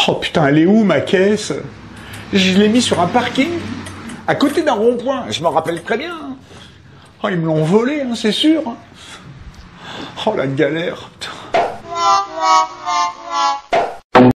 Oh putain, elle est où ma caisse? Je l'ai mis sur un parking, à côté d'un rond-point, je m'en rappelle très bien. Oh, ils me l'ont volé, hein, c'est sûr. Oh la galère, putain.